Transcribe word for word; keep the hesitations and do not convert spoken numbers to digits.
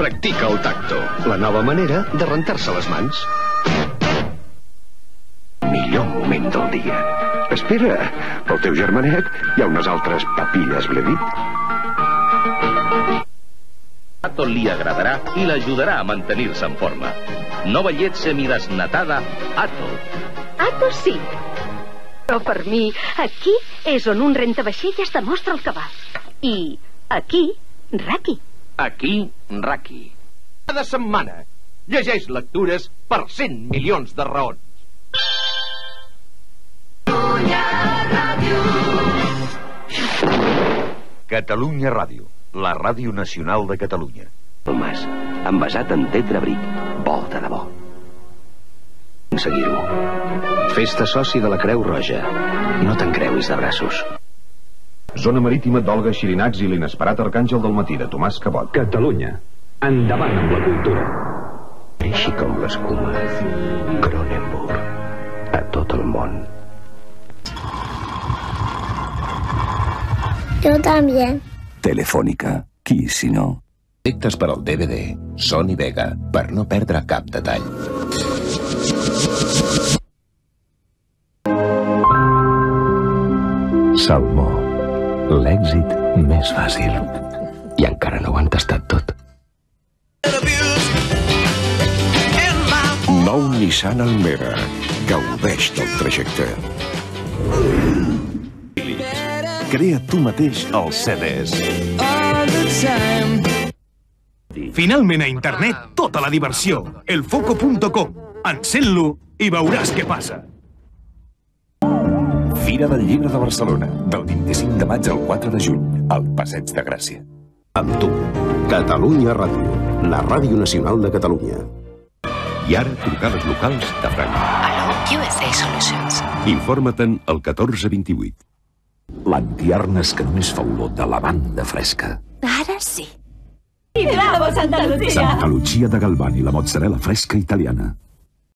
Practica el tacto, la nova manera de rentar-se les mans. Millor moment del dia. Espera, pel teu germanet hi ha unes altres papilles, l'he dit. Tot li agradarà i l'ajudarà a mantenir-se en forma. Nova llet semidesnatada Ato. Ato sí. Però per mi, aquí és on un rentavaixelles demostra el que val. I aquí, Raki. Aquí, Raki. Cada setmana llegeix lectures per cent milions de raons. Catalunya Ràdio, la ràdio nacional de Catalunya. El mas, envasat en tetrabric, bo de debò. Aconseguir-ho. Festa soci de la Creu Roja. No te'n creuis de braços. Zona marítima d'Olga Xirinacs i l'inesperat arcàngel del matí de Tomàs Cabot. Catalunya. Endavant amb la cultura. Així com l'escuma. Cronenburg. A tot el món. Yo también. Telefònica. Qui, si no? Efectes per al D V D. Sony Vega, per no perdre cap detall. Salmó. L'èxit més fàcil. I encara no ho han tastat tot. Nou Nissan Almera. Gaudeix del trajecte. Crea tu mateix els C Ds. Finalment a internet, tota la diversió. elfoco punt com. Encén-lo i veuràs què passa. Fira del Llibre de Barcelona, del vint-i-cinc de maig al quatre de juny, al Passeig de Gràcia. Amb tu, Catalunya Ràdio, la ràdio nacional de Catalunya. I ara, trucades locals de Franca. Aló, Q S A Solutions. Informa-te'n al catorze vint-i-vuit. L'antiarnes que només fa olor de lavanda fresca. Ara sí. ¡Bravo, Santa Lucía! Santa Lucia de Galvani, la mozzarella fresca italiana.